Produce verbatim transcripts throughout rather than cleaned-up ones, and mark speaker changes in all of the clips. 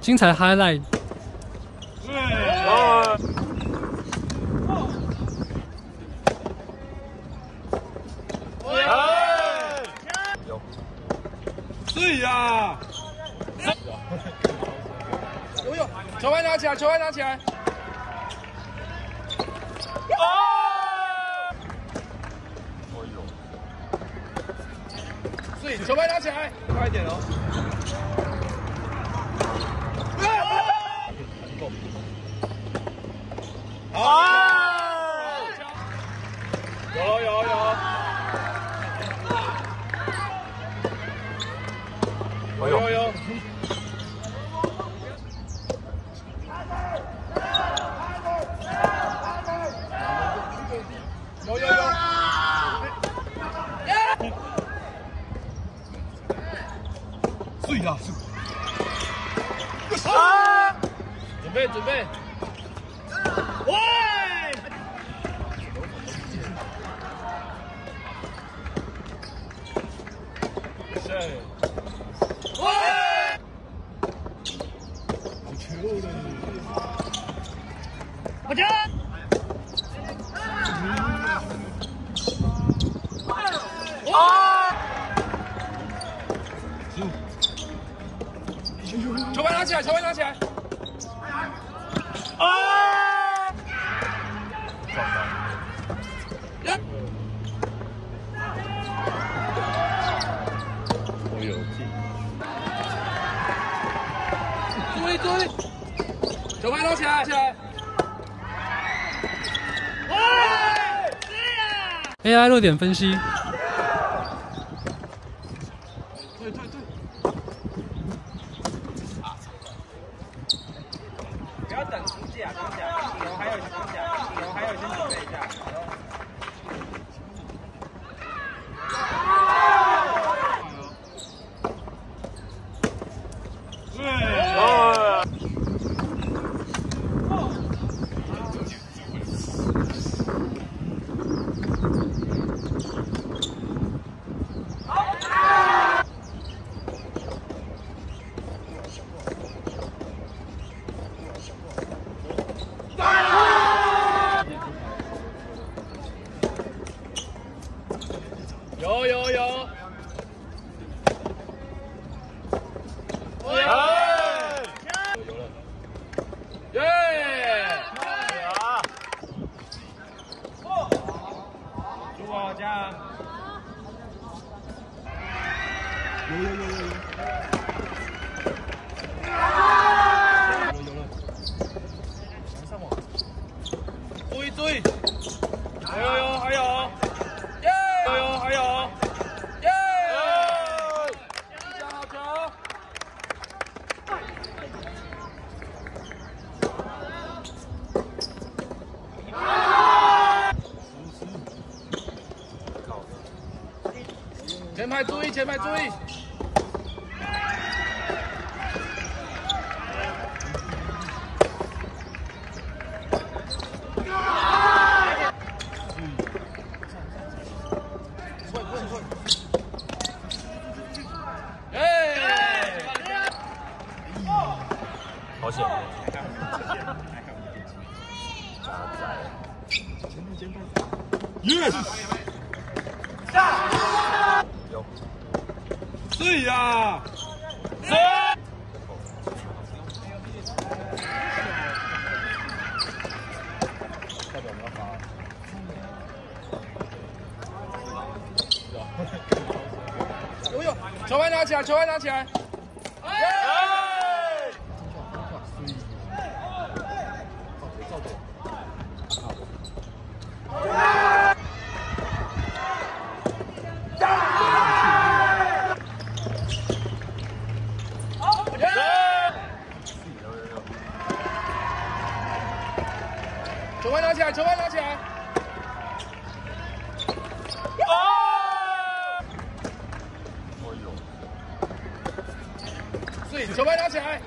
Speaker 1: 精彩 highlight。
Speaker 2: 对。哦。哎。有。对呀。有有，球拍拿起来，球拍拿起来。哦。哦有。对，球拍拿起来，快一点哦。 啊！有有有！有有有！有有有！碎了！啊！准备准备！ 喂！是。喂！好球的！好球！啊！球拍拿起来，球拍拿起来！啊！ 我有劲！注意注意！球拍拿起来，起来！喂！是呀
Speaker 1: ！A I 弱点分析。
Speaker 2: 对对对！不要等出甲，出甲，顶流还有出甲，顶流还有先准备一下。 有有有！有了！耶！啊！祝我加！有有有有有！有有了！上网！注意注意！有有有还有！ 有有还有，耶！好球！前排注意，前排注意！好险！yes， 下有，对呀，是。代表我要发。有有，球拍拿起来，球拍拿起来。 球拍拿起来，球拍拿起来！啊！哦呦！所以球拍拿起来！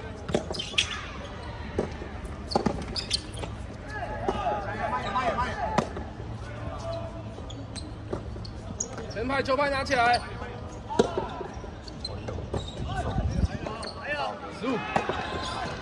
Speaker 2: 前排球拍拿起来！十五。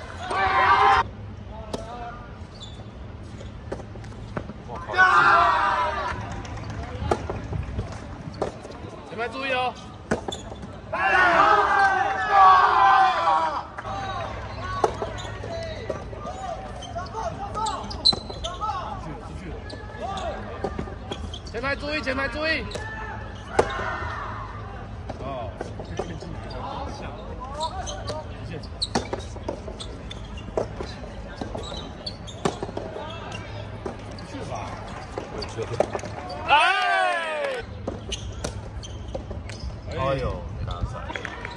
Speaker 2: 排注意，前排注意。哦。去吧。我觉得。哎！哎呦，没打出来。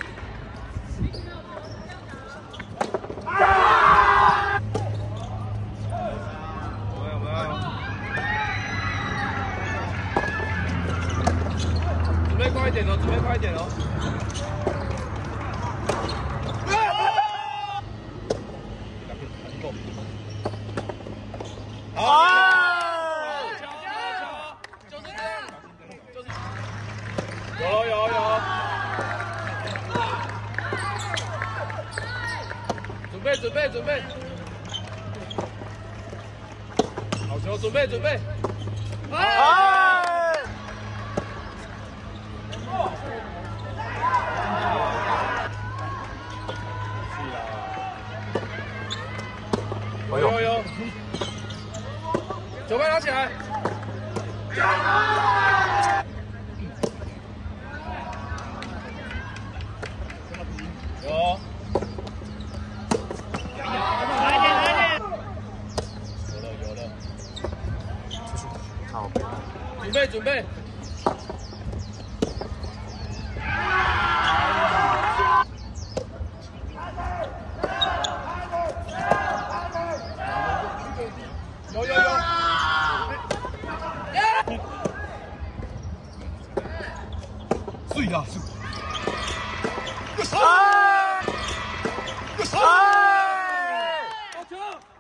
Speaker 2: 准备快一点哦，准备快一点哦。好，巧巧巧，就是这样，就是。有有有。准备准备准备。好球，准备准备。哎！ 有有有，球拍拿起来。有。来点来点。有了有了。好。准备准备。有有有！碎呀碎！啊！啊！好球！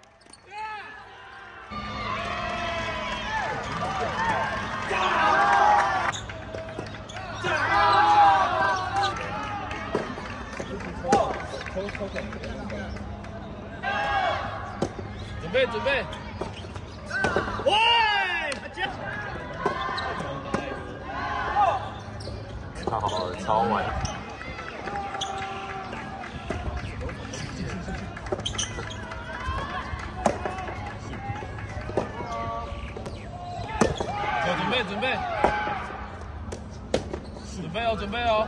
Speaker 2: 准备准备！ 喂，超超晚。准备准备，准备哦准备哦，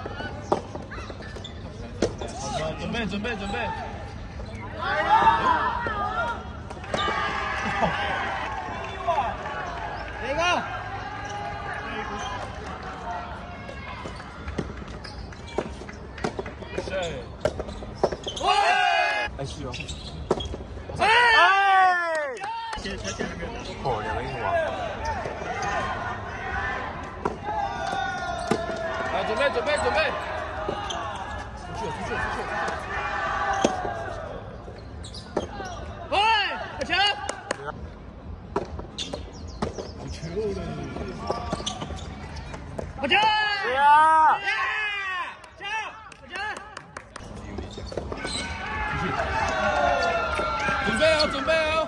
Speaker 2: 准备准备准备。哪个？是。喂！哎是哦。哎！切切切！哦，两个硬王。来，准备准备准备。出去出去出去！喂，小强！ 好球！是啊！球！好球！准备哦，准备哦！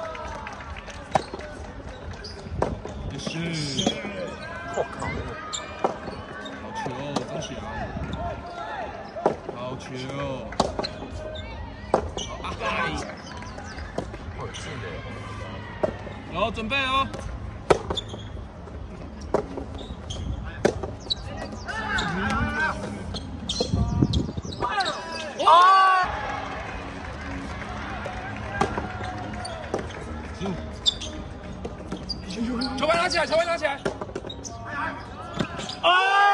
Speaker 2: 也是。我靠！好球，张翔！好球！好啊！好近的。然后准备哦。 球拍拿起来，球拍拿起来！啊！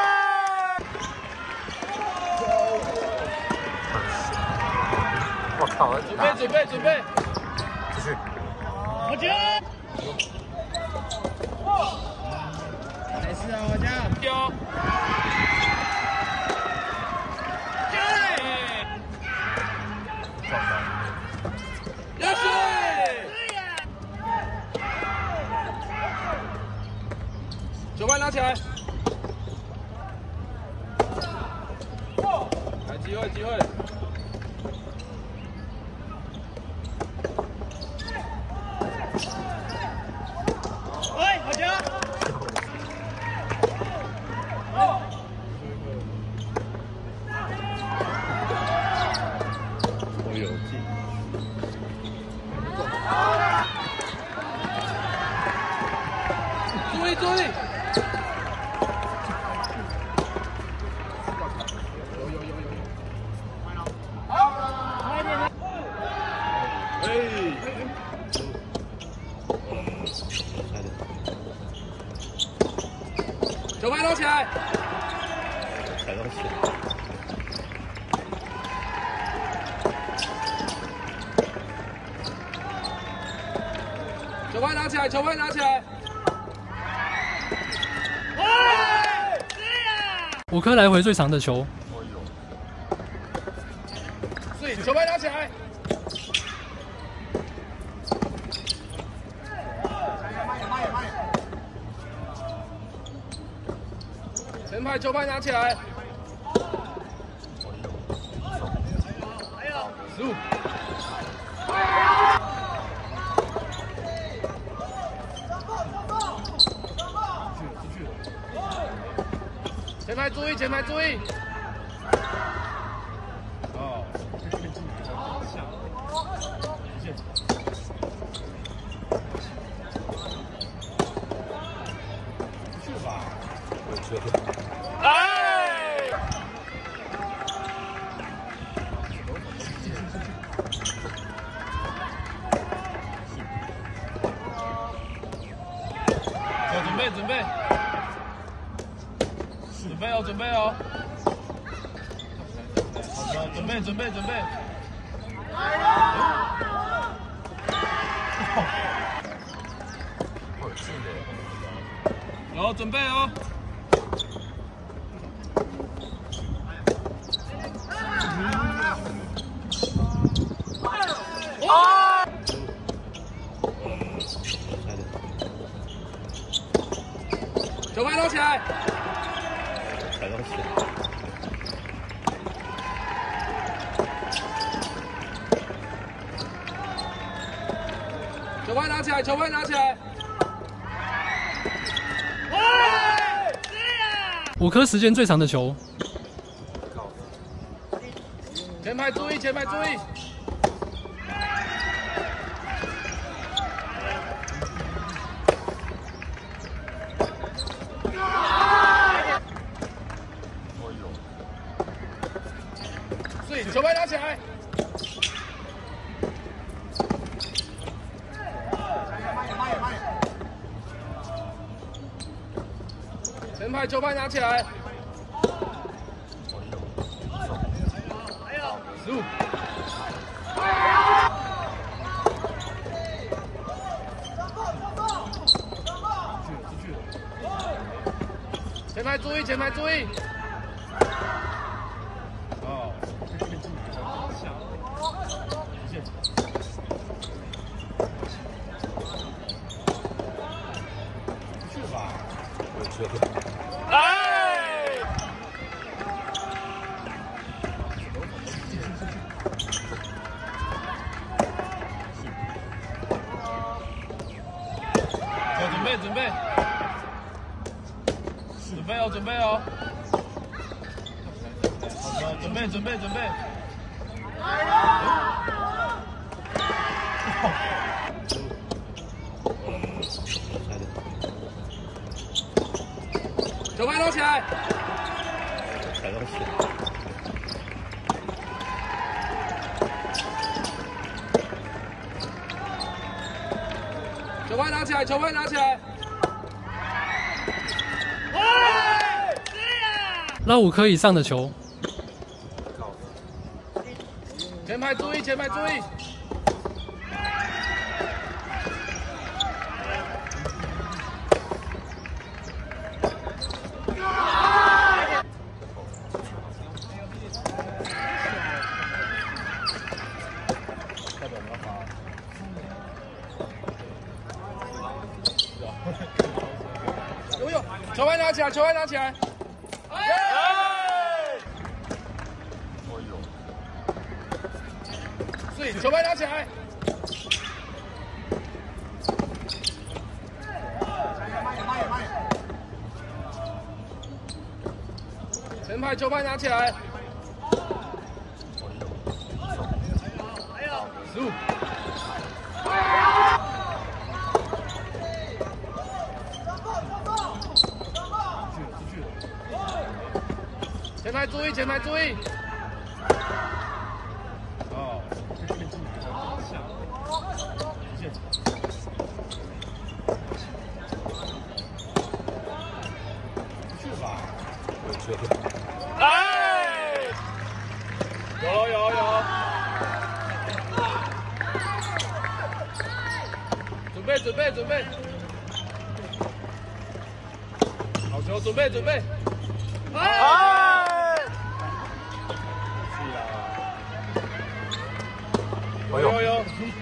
Speaker 2: 我靠！准备，准备，准备！继续。我接。没事啊，我家。丢。对。撞到。要水！ 球拍拿起来，来机会机会，喂，好球！我有劲。注意注意！ 哎，球拍捞起来，
Speaker 1: 踩到线。
Speaker 2: 球拍拿起来，球拍拿起来。
Speaker 3: 五颗来回最长的球。
Speaker 2: 所以球拍拿起来。前排球拍拿起来。十五。前排注意，前排注意。哦。去吧。我觉得。哎！好，准备，准备。准备哦，准备哦！好，准备，准备，准备！好，准备哦！啊！球拍捞起来！
Speaker 1: 踩到线。
Speaker 2: 球拍拿起来，球拍拿起来。
Speaker 3: 五颗时间最长的球。
Speaker 2: 前排注意，前排注意。所以球拍拿起来。前排球拍拿起来。十五。前排注意，前排注意。哦。去吧。
Speaker 1: 我觉得。
Speaker 2: 哎！好，准备，准备。准备哦，准备哦。好，准备，准备，准备。球拍捞起来。
Speaker 1: 踩到线。
Speaker 2: 球拍拿起来，球拍拿起来。
Speaker 3: 捞五颗以上的球。
Speaker 2: 前排注意，前排注意。有有，球拍拿起来，球拍拿起来。所以球拍拿起来。前排球拍拿起来。十五。前排注意，前排注意。哦。 准备准备，好球，准备准备，哎！是啦，有有有，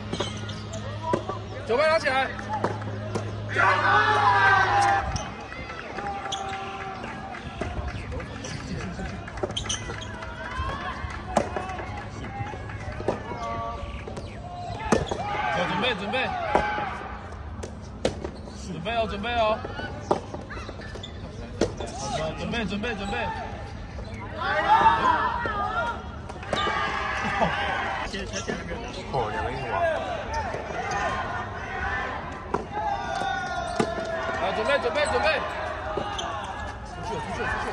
Speaker 2: 球拍拿起来，准备准备。 准备哦，准备哦！好，准备，准备，准备！
Speaker 1: 哦，两个硬网。
Speaker 2: 好，准备，准备，准备！出去，出去，出去！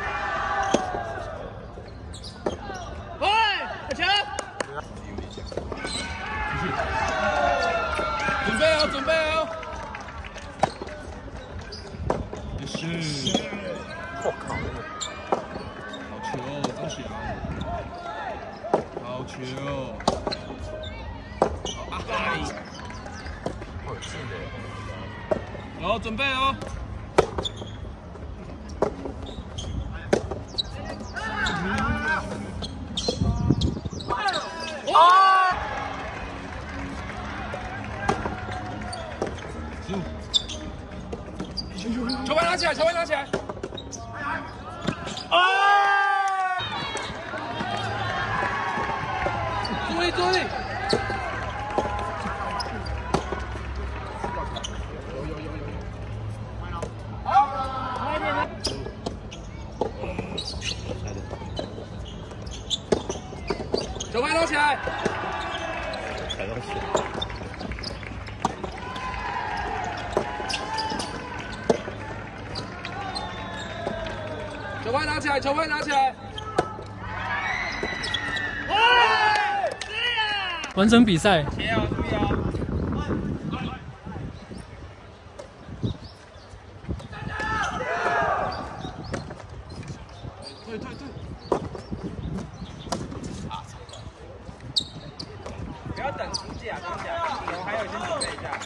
Speaker 2: 喂，小强！出去！准备哦，准备哦！ 是，
Speaker 1: 我靠！
Speaker 2: 好球，张翔，好球！啊嗨！
Speaker 1: 好近的。
Speaker 2: 然后准备哦。啊！十五。 球拍拿起来，球拍拿起来！啊！注意注意！有有有有有！好，快点！球拍拿起来！
Speaker 1: 踩到血。
Speaker 2: 球拍拿起来，球拍拿起来！
Speaker 3: 完成比赛。
Speaker 2: 切啊，注意啊！退退退！不要等出架，出架，有还有先准备一下。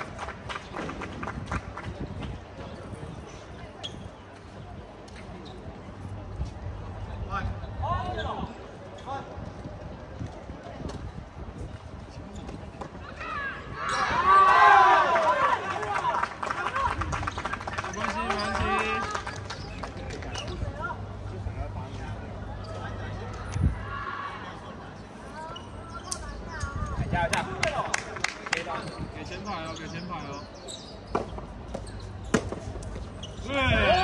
Speaker 2: 下下，给前排哦，给前排哦。对。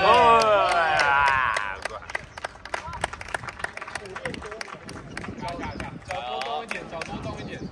Speaker 2: 下下下，脚多动一点，脚多动一点。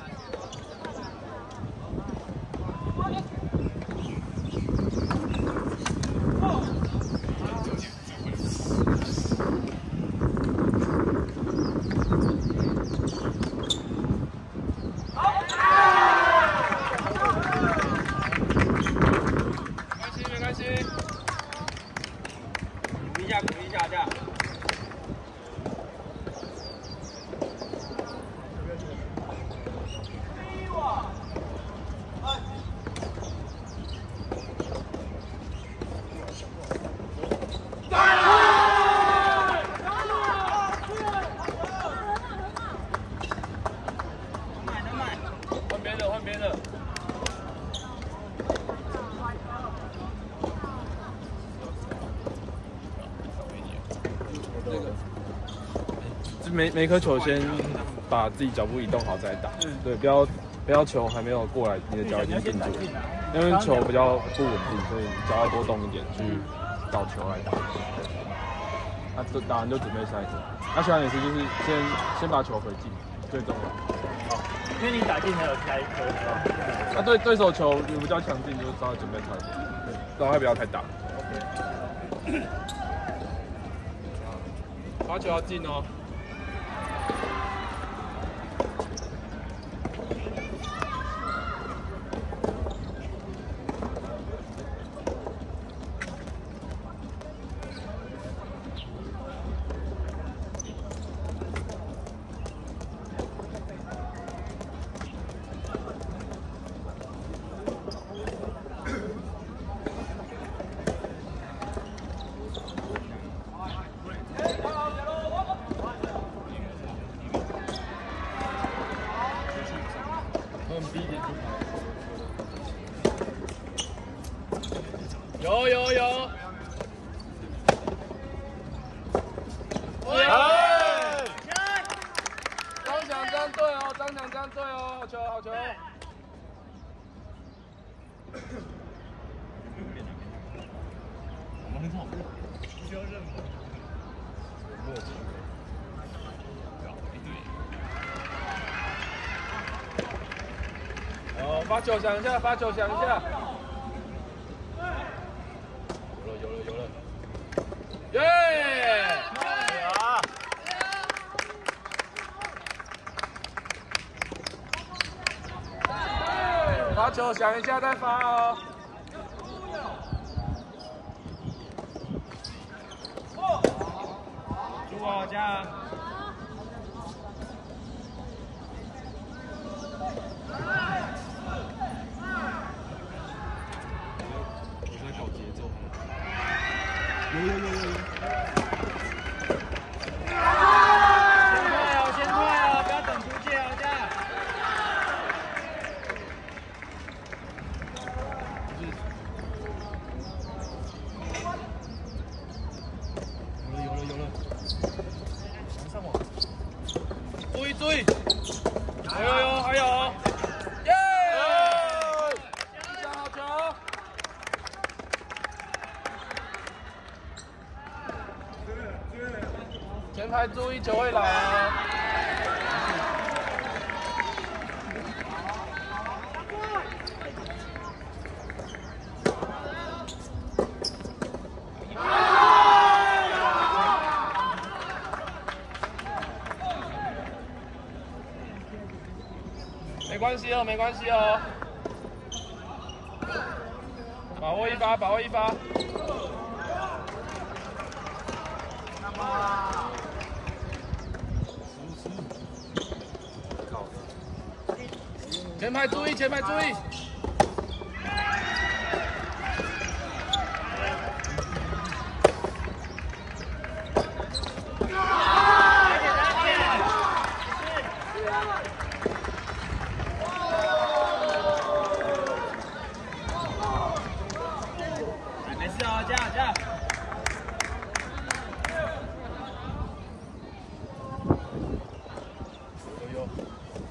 Speaker 4: 每每颗球先把自己脚步移动好再打，对，不要不要球还没有过来，你的脚已经定住了，因为球比较不稳定，所以脚要多动一点去找球来打。那、啊、打完就准备下一颗。那下一次就是先先把球回进，最重要。好，
Speaker 5: 因为你打进才有下一颗，是吧？
Speaker 4: 那、啊、对对手球你比较强劲，就稍微准备快一点，对，让他不要太大。
Speaker 2: 罚球要进哦。
Speaker 4: 好， 们逼点出牌。
Speaker 2: 有有有。
Speaker 4: 哎！张翔站队哦，张翔站队哦，好球好球。
Speaker 1: 我们很好，不需要任何默契。
Speaker 4: 哦，发球想一下，发球想一下。
Speaker 1: 有了有了有了，
Speaker 4: 耶！
Speaker 1: 啊！
Speaker 4: 发球想一下再发哦。
Speaker 1: 祝我加！
Speaker 4: 我在搞节奏。
Speaker 1: 有有有有有。
Speaker 5: 先退哦，先退哦，不要等出界哦，这样。
Speaker 1: 有了有了有了，往上网。
Speaker 2: 注意注意！有有有，还有！耶！
Speaker 4: 一下好球！前排注意，球会来啊！没关系哦，没关系哦，把握一发，把握一发。前排注意，前排注意。
Speaker 5: 没事哦，这样这样。
Speaker 4: 有有。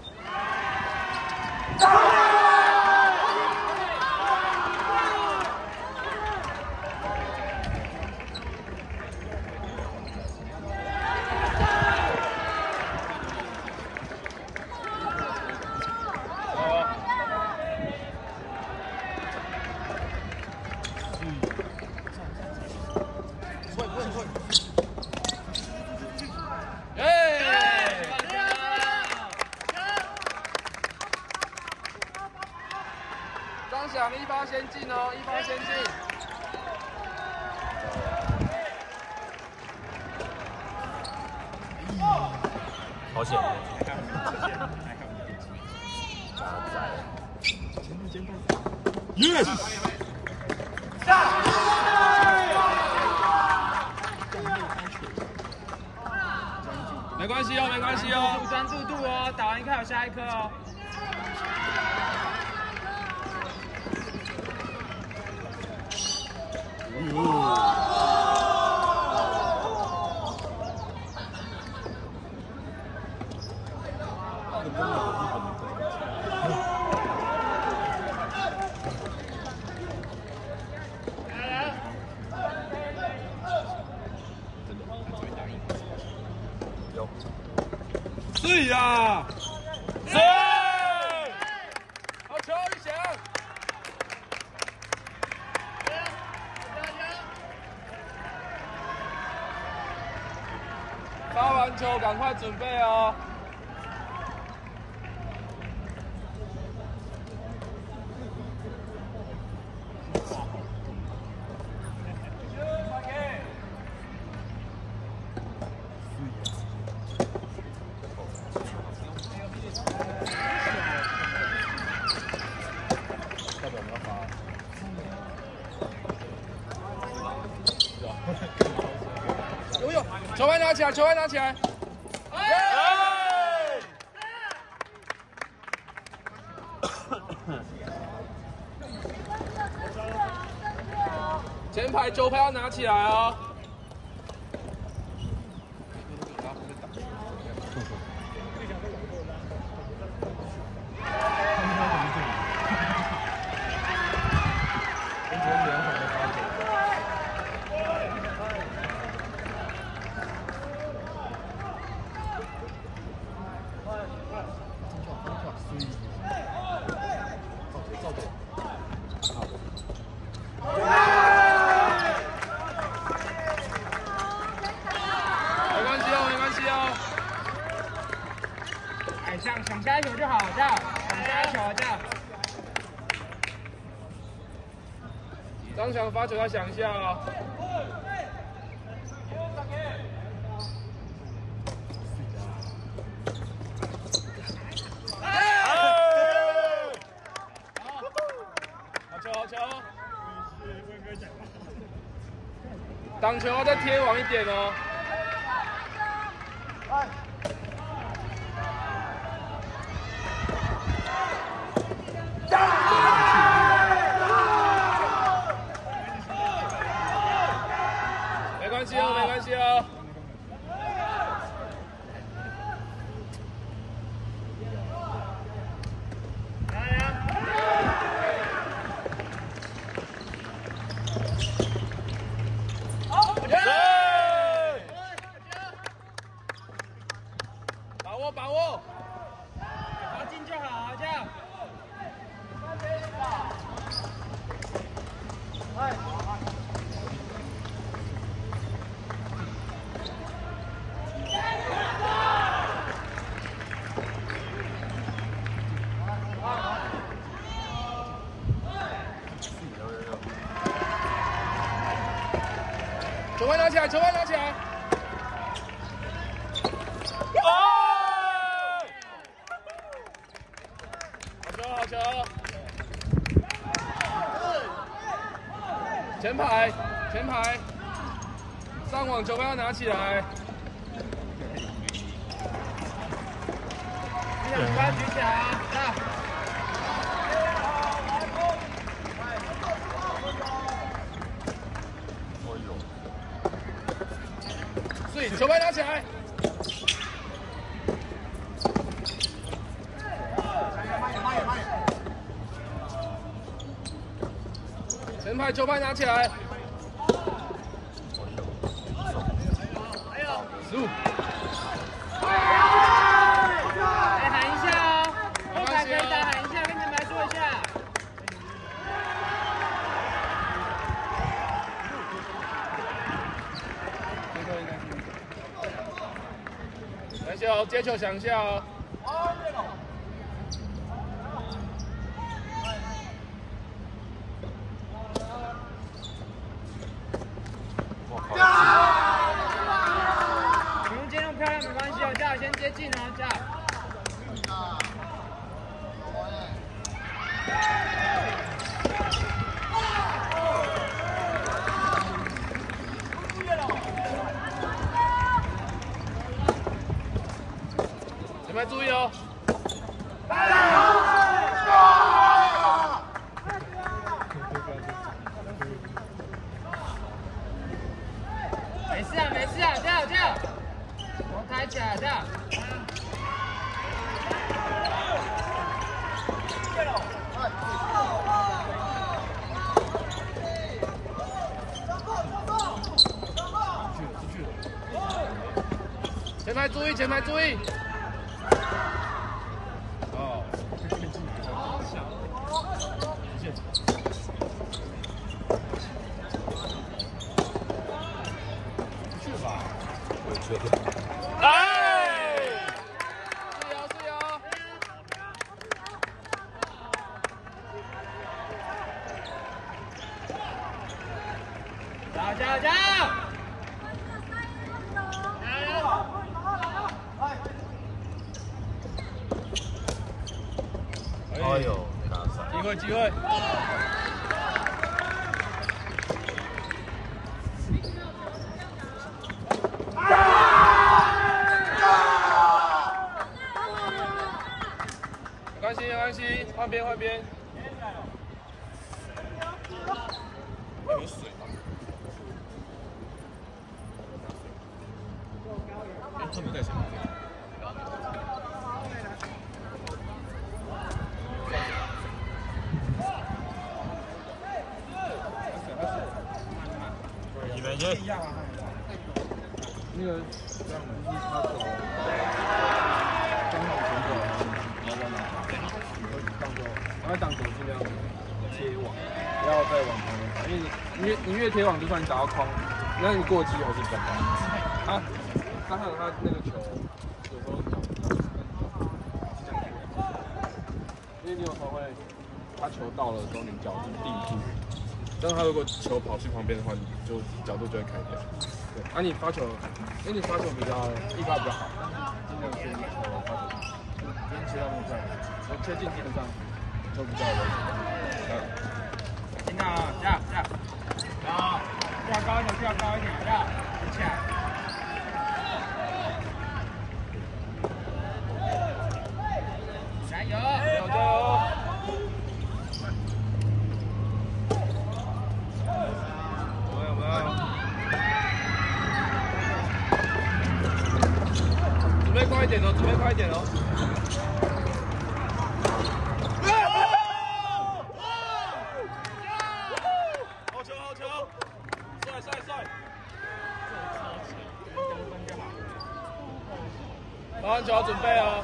Speaker 4: 张翔一发先进哦，一发先进。
Speaker 1: 好险！Yes！
Speaker 2: 没关系哦，没关系哦。
Speaker 5: 专注度哦，打完一颗有下一颗哦。
Speaker 1: 有。
Speaker 4: 是呀，是。好球，一翔。发完球赶快准备哦。
Speaker 1: 代表我们要发。
Speaker 4: 有有，球拍拿起来，球拍拿起来。
Speaker 2: 前排球拍要拿起来哦。
Speaker 5: 想想下一球就好，这样，想下一球这样。
Speaker 2: 张翔发球要想一下哦。好球，好球！挡球要再贴网一点哦。没关系哦，没关系哦。把握，把握，
Speaker 5: 罚进就好，这样。
Speaker 2: 球拍拿起来，球拍拿起来。哦！好球，好球！前排，前排，上网球拍要拿起来。
Speaker 5: 举起来，举起来啊！上。
Speaker 2: 对，球拍拿起来。前排球拍拿起来。十五。
Speaker 5: 来喊一下哦，后排可以打喊一下，跟前排说一下。
Speaker 2: 等一下哦，接球想一下哦。
Speaker 5: 你们接那么漂亮没关系哦，这样先接近哦，这样。
Speaker 2: 前排注意哦。
Speaker 5: 没事啊，没事啊，这样这样，头抬起来，这样。
Speaker 2: 前排注意，前排注意。哦。去吧。我也觉得。哎！是哦，是哦。
Speaker 5: 加油加油加油！
Speaker 1: 哎呦，没打上。
Speaker 2: 机会，机会。没关系，没关
Speaker 4: 关系，换边换边。有水吗？
Speaker 1: 哎，他们在什么？你们这
Speaker 4: 那个这样的，他走，刚好前走，然后往哪？你会当做，然后当球尽量贴网，不要再往旁边跑，因为你越你越贴网，就算你打到框，那你过机还是比较高。啊，加上他那个球，有时候打不到，这样因为你有时候会，他球到了的时候，你脚就定住。但是他如果球跑去旁边的话，你就角度就会开掉。对，啊，你发球，因为你发球比较一发比较好，尽量是球发球，不用切到那么快，我切进基本上就比较危险。
Speaker 5: 听到啊，下下，好，跳高一点，跳高一点，要起来。加油！
Speaker 4: 加油加油！准备快一点哦，准备快一点哦！好球好球，帅帅帅！打完球准备哦。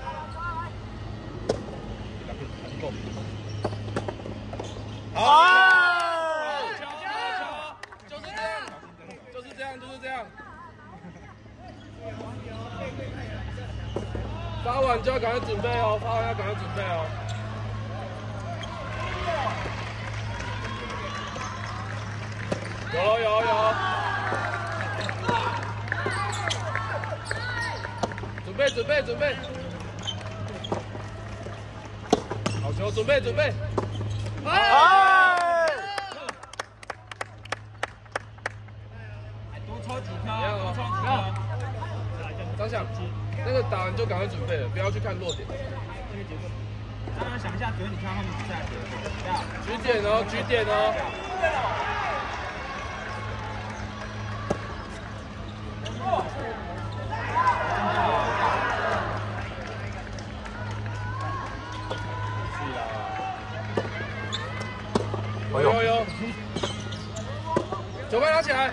Speaker 4: 好，好球好球，就是这样，就是这样，就是这样。发完就要赶快准备哦，发完要赶快准备哦。有有有。准备准备准备。好球，准备准备。哎！
Speaker 5: 多抽几颗，多抽几颗。
Speaker 4: 张想，那个打完就赶快准备了，不要去看落点。
Speaker 5: 刚刚想一下，觉得你看后面比赛结果，
Speaker 4: 举点哦，举点哦。有有有，球拍拿起来。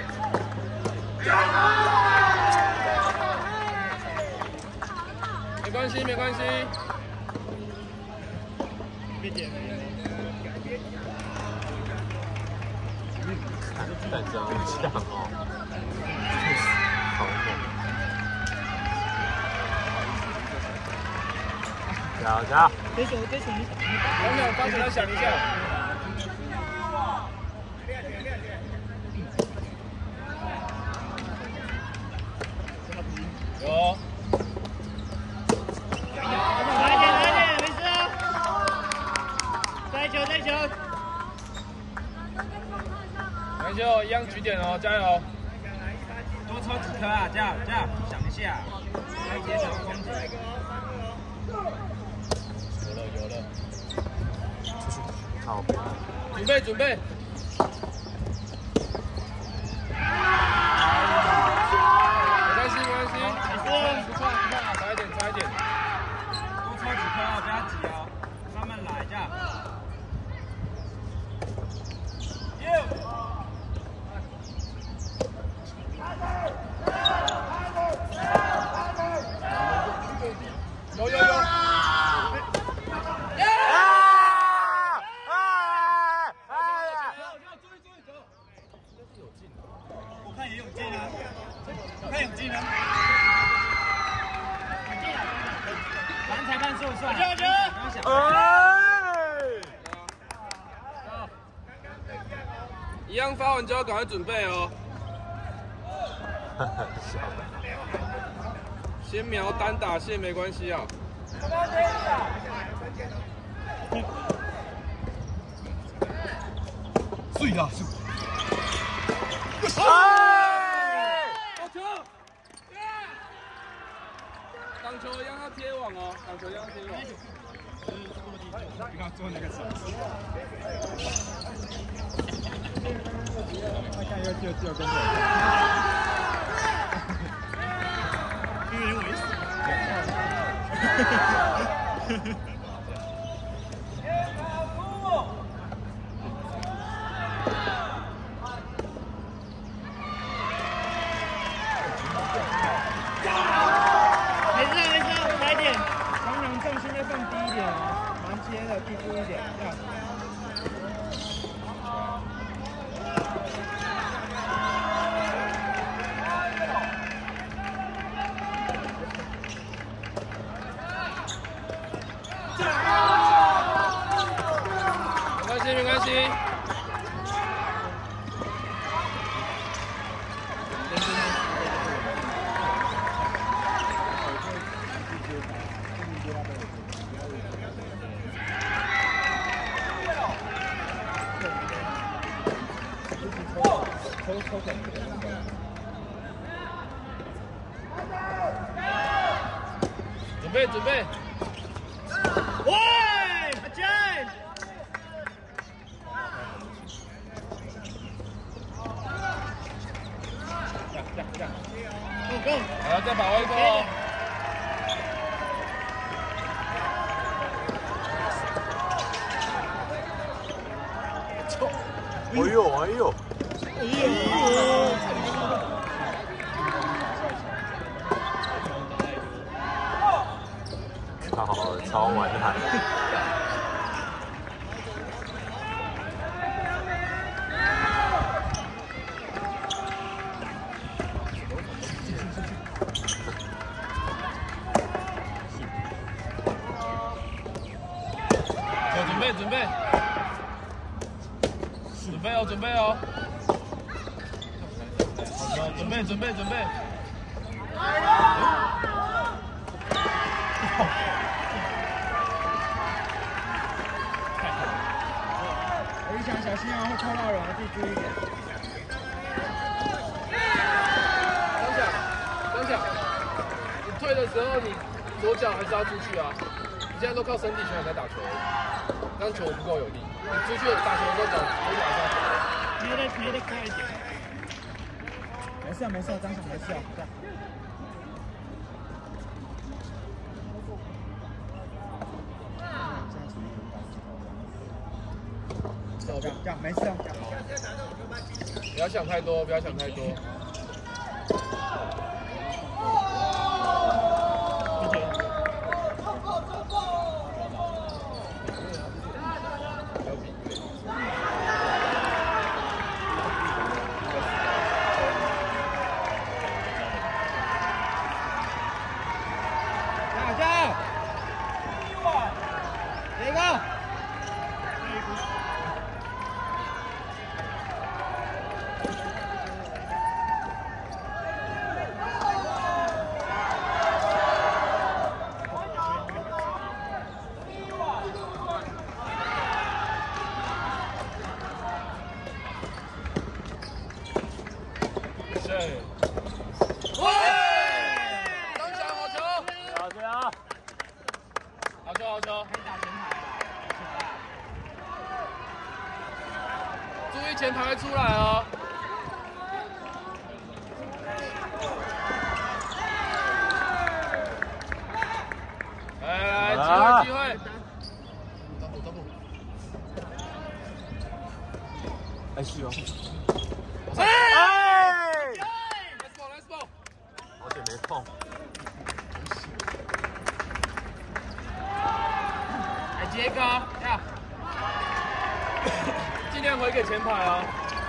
Speaker 4: 没关系，没关系。别点。
Speaker 1: 但真强哦，好猛！加油加油！
Speaker 5: 这球这球你
Speaker 4: 想想，发起来想一下。有。
Speaker 5: 来一点来一点，没事啊。再球再球。
Speaker 4: 篮球一样举点哦，加油！
Speaker 5: 多抽几颗啊，这样这样想一下，来节省空间。
Speaker 4: 有了有了，
Speaker 1: 好，
Speaker 4: 准备准备。没关系没关系，不错不错，差一点差一点。
Speaker 5: 多抽几颗啊，不要急哦，慢慢来这样。
Speaker 4: 有有有！
Speaker 5: 我看也有进啊，我看有进啊。反正裁判说了算。加油加油！不用想。
Speaker 4: 一样发完就要赶快准备哦。先瞄单打线没关系啊。
Speaker 1: 碎啦！
Speaker 4: 哎！好球！挡球让他贴网哦，挡球让他贴网。
Speaker 1: 跟他做那个手势。他看又就就跟着。因为猥琐。
Speaker 5: 没事没事，来点，常常重心要放低一点哦，蛮接的，低估一点，这样。
Speaker 2: 没关系，没关系。准备准备。
Speaker 5: 喂，阿健。Go go！
Speaker 2: 还要再把握一波哦。
Speaker 1: 哎呦哎呦！哎呦！超超完海。
Speaker 2: 准备准备，准备哦准备哦，好，准备准备准备。
Speaker 5: 我一想小心啊，会抽到人，自己注意一点。
Speaker 2: 刚想刚想，你退的时候你左脚还是要出去啊，你现在都靠身体拳在打球。让球不够有力，你出去打球的时候，脚左脚还是要
Speaker 5: 捏的捏的快一点。没事啊没事啊，张总没事啊。这样这样没事啊。
Speaker 2: 不要想太多，不要想太多。前排会出来哦。来来来，机会机会。打补打补。
Speaker 1: 哎是哦。
Speaker 2: 哎 ！Let's go Let's go。
Speaker 1: 好久没碰。
Speaker 2: 来接一个啊，呀。尽量回给前排哦。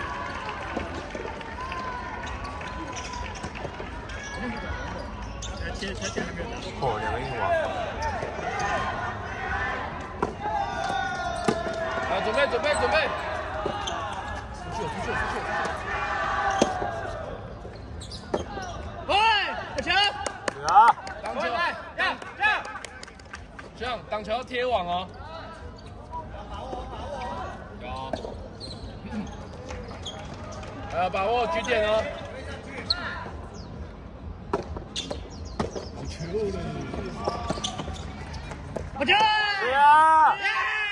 Speaker 1: 切切切还没有打。哦，两个硬王。
Speaker 2: 来，准备准备准备。出去出去出去。喂，小强。
Speaker 1: 啊。
Speaker 2: 挡球，这样这样。这样挡球贴网哦。呃，把握局点哦。好球了！好球！
Speaker 1: 对呀！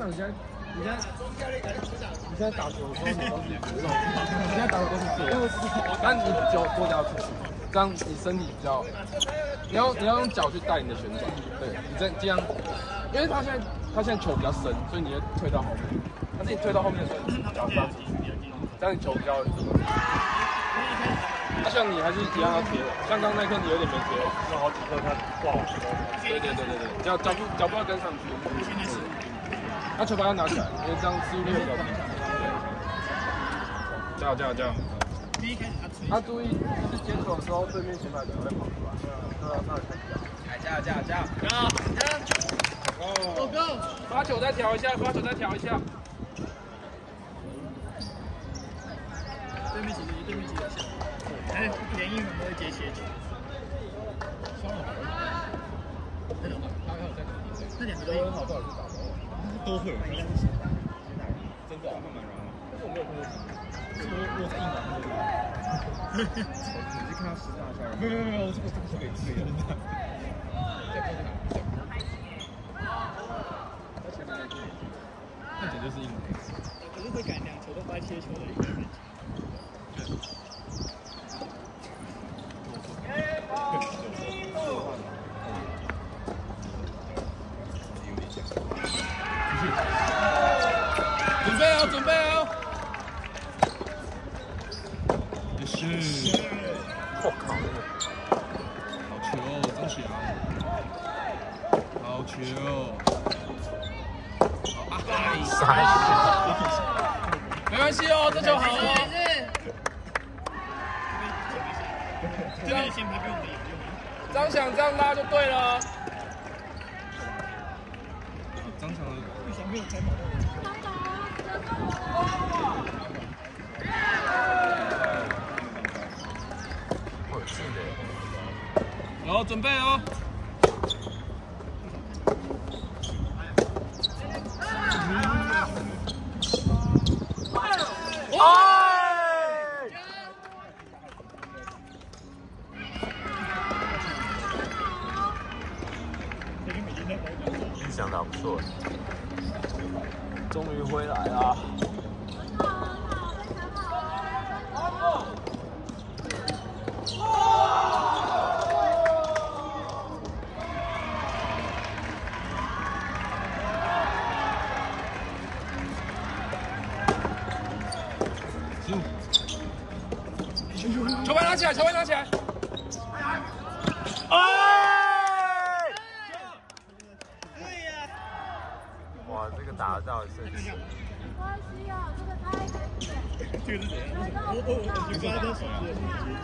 Speaker 4: 想你现在，你现在，你现在打球的时候，你都是这种，你现在打球都是这样，但你脚多加出去，这样你身体比较，你要你要用脚去带你的旋转，对你这这样，因为他现在他现在球比较深，所以你会推到后面，但是你推到后面的时候，你脚抓出去，这样你球比较。那、啊、像你还是一样要贴网，像刚刚那颗你有点没贴网，有好几颗它挂网。对对对对对，脚脚步脚步要跟上去。那球拍要拿起来，因为这样失误率会比较低。加油加油加油！他注意是接球的时候，对面前排球会跑出来，都要上来看一下。
Speaker 2: 加油加油加油！加油！哦 ，Go！ 发球再调一下，发球再调一下。
Speaker 5: 对面几个，对面几个下。哎，连英文都会接斜球。那两个，那两个都
Speaker 4: 好不好去打包？
Speaker 5: 都会，应该不行。
Speaker 4: 真的，慢慢来。但是我没有看过。
Speaker 5: 我我在硬朗那边。
Speaker 4: 你是看他实打下来？
Speaker 5: 没有没有没有，我这个这个是给这个人的。
Speaker 4: 看起来就是硬朗。
Speaker 5: 可是会赶两球都掰切球的一个人。
Speaker 2: 准备哦，准备哦！
Speaker 1: 也是，我靠！好球，张翔！好球！啊！傻
Speaker 2: 没关系哦，这球好哦。
Speaker 5: 这边先拍给我们赢。
Speaker 2: 张翔这样拉就对了。
Speaker 1: 张翔的
Speaker 5: 为什么没有开门？
Speaker 2: 然后准备哦。
Speaker 1: 印象打不错，
Speaker 4: 终于回来了。
Speaker 2: 球拍拿起来，球拍拿起来。
Speaker 1: 哎！哇，这个打得到神奇。
Speaker 6: 没关系啊，这个差一点点。
Speaker 5: 这个是怎样？我我我就抓到手指。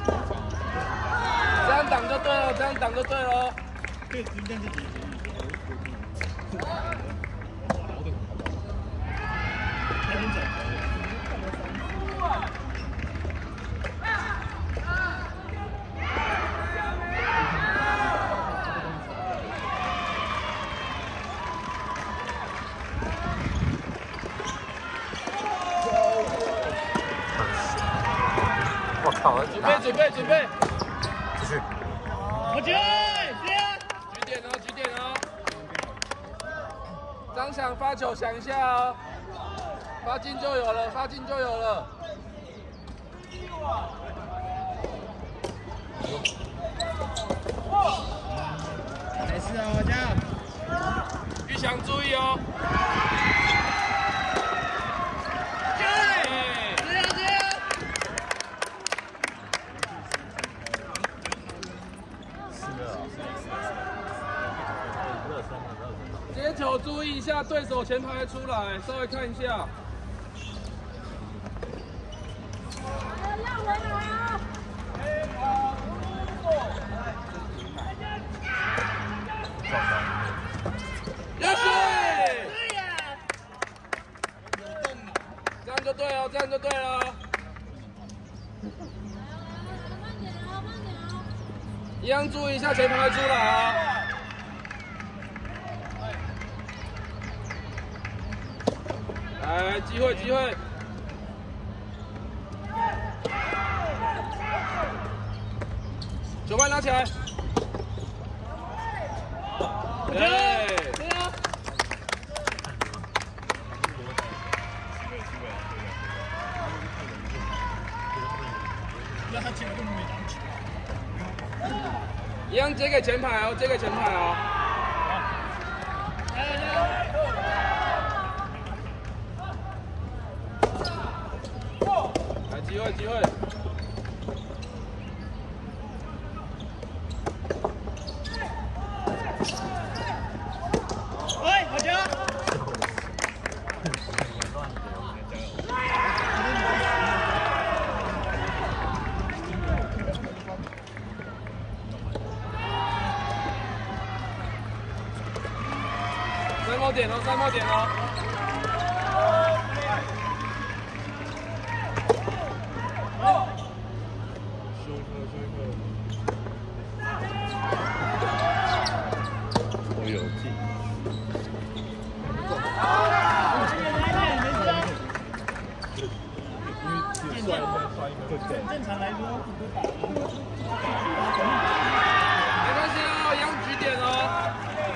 Speaker 2: 这样挡就对了，这样挡就对了。
Speaker 5: 这个应该是底线。还能转球。
Speaker 1: 我靠！
Speaker 2: 准备准备准备，
Speaker 1: 继续。
Speaker 5: 我去，这样。
Speaker 2: 举点哦，举点哦。张翔发球想一下哦，发进就有了，发进就有了。
Speaker 5: 没事哦，加油。
Speaker 2: 玉祥注意哦。接球注意一下，对手前排出来，稍微看一下。
Speaker 6: 要回来啊！
Speaker 2: 要水！这样就对了，这样就对了。
Speaker 6: 慢点哦，慢点哦。
Speaker 2: 一样注意一下前排出来啊。来，机会，机会！球拍拿起来！对，
Speaker 5: 得他前面根本没挡球。
Speaker 2: 一样接给前排哦，接给前排哦。
Speaker 5: 来来来。
Speaker 2: 来，机会机会。
Speaker 5: 喂，好球！
Speaker 2: 三毛点哦，三毛点哦。
Speaker 1: 我有劲。
Speaker 5: 正常来说，
Speaker 2: 没关系哦，一样举点哦。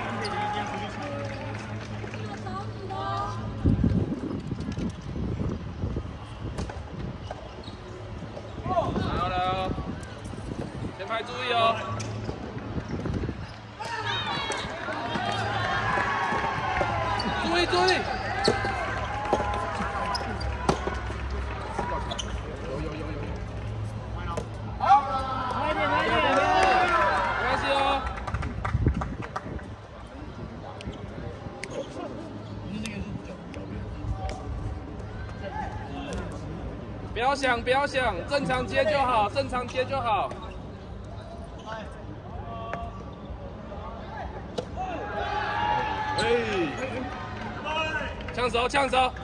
Speaker 2: 来哦来哦，前排注意哦。注意注意。有有有有有。
Speaker 5: 来点来点。
Speaker 2: 没关系哦。不要想，不要想，正常接就好，正常接就好。哎，抢手，抢手。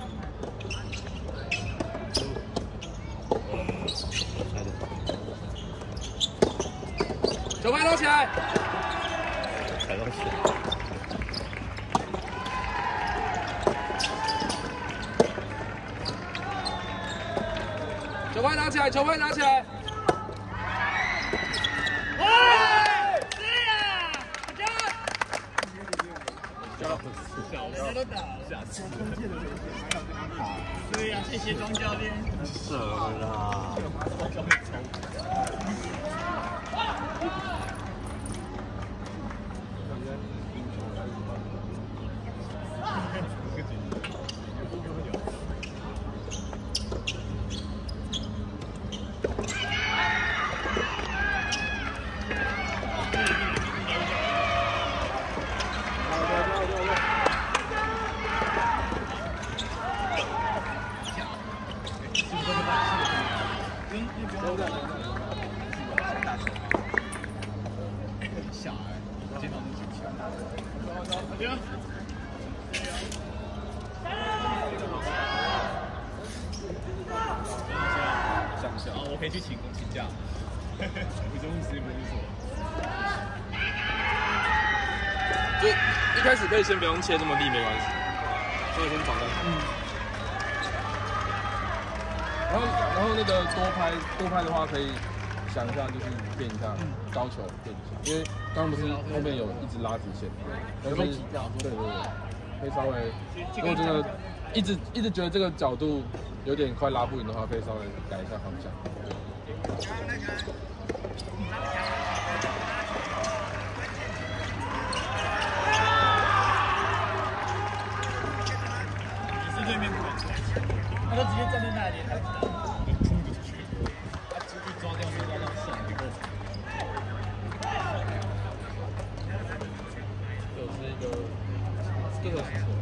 Speaker 2: 球拍捞起来。
Speaker 1: 踩到血。
Speaker 2: 球拍拿起来，球拍拿起来。
Speaker 5: 喂，是呀，好球！
Speaker 1: 小
Speaker 5: 都打了，
Speaker 1: 下次
Speaker 5: 对呀，谢谢庄教练。
Speaker 1: 射啦！ 小孩，我见到那几球。想想啊，我可以去请请假，不中时间不错。
Speaker 4: 就一开始可以先不用切这么利，没关系，稍微先转换。嗯。然后然后那个多拍多拍的话，可以想一下，就是变一下高球变一下，因为刚刚不是后面有一直拉直线，但是对对对，可以稍微，如果真的一直一直觉得这个角度有点快拉不赢的话，可以稍微改一下方向。
Speaker 5: 是对面不敢出来，他就直接站在那里，他就冲就出去，他出去抓掉就抓到手不够。
Speaker 4: 就是一个这个。